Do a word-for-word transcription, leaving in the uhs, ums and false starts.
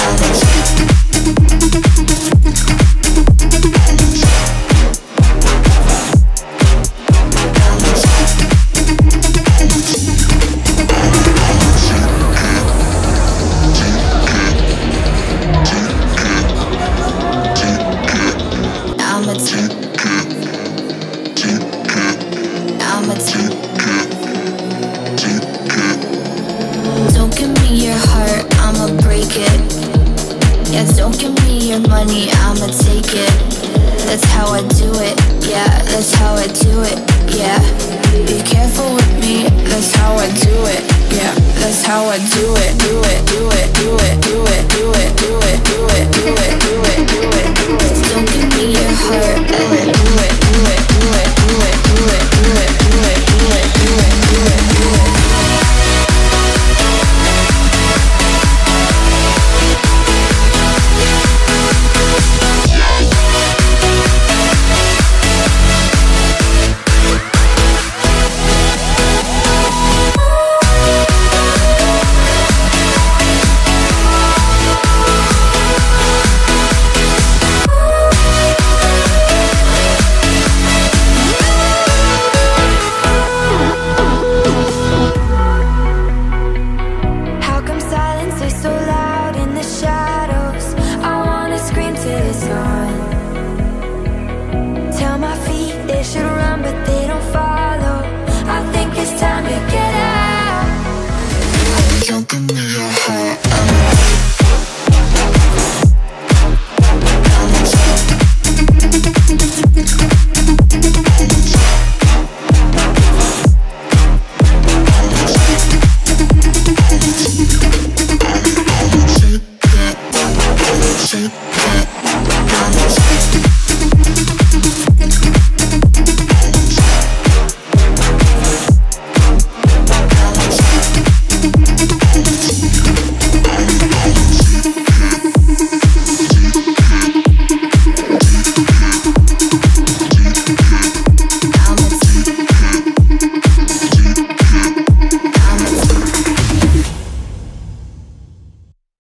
Don't give me your heart, I'ma break it. Yeah, don't give me your money, I'ma take it. That's how I do it, yeah, that's how I do it, yeah. Be careful with me, that's how I do it, yeah. That's how I do it, do it, do it, do it, do it, do it, do it, do it, do it, do it, do it, do it. Don't give me your heart, I'ma do it, do it, do it, do it, do it, do it, do it, do it, do it, do it, do it. Don't give me your heart.